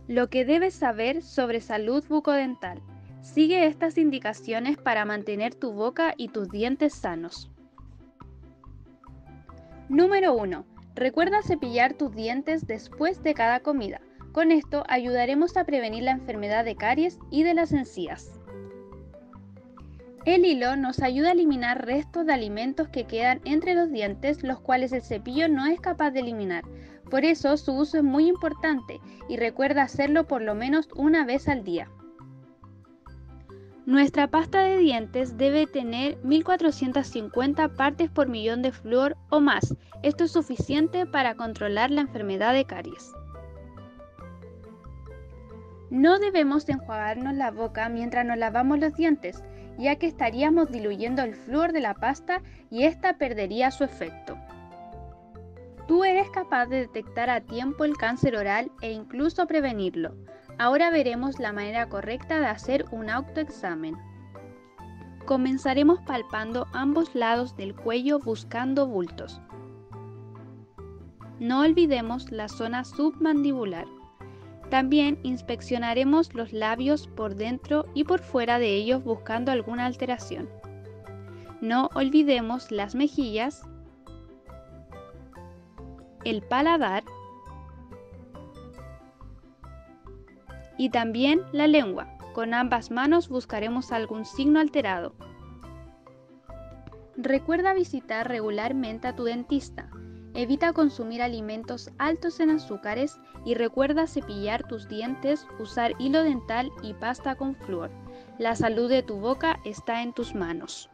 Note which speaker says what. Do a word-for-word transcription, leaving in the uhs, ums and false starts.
Speaker 1: Lo que debes saber sobre salud bucodental. Sigue estas indicaciones para mantener tu boca y tus dientes sanos. Número uno. Recuerda cepillar tus dientes después de cada comida. Con esto ayudaremos a prevenir la enfermedad de caries y de las encías. El hilo nos ayuda a eliminar restos de alimentos que quedan entre los dientes, los cuales el cepillo no es capaz de eliminar. Por eso su uso es muy importante y recuerda hacerlo por lo menos una vez al día. Nuestra pasta de dientes debe tener mil cuatrocientas cincuenta partes por millón de flúor o más. Esto es suficiente para controlar la enfermedad de caries. No debemos enjuagarnos la boca mientras nos lavamos los dientes, ya que estaríamos diluyendo el flúor de la pasta y ésta perdería su efecto. Tú eres capaz de detectar a tiempo el cáncer oral e incluso prevenirlo. Ahora veremos la manera correcta de hacer un autoexamen. Comenzaremos palpando ambos lados del cuello buscando bultos. No olvidemos la zona submandibular. También inspeccionaremos los labios por dentro y por fuera de ellos buscando alguna alteración. No olvidemos las mejillas, el paladar y también la lengua. Con ambas manos buscaremos algún signo alterado. Recuerda visitar regularmente a tu dentista. Evita consumir alimentos altos en azúcares y recuerda cepillar tus dientes, usar hilo dental y pasta con flúor. La salud de tu boca está en tus manos.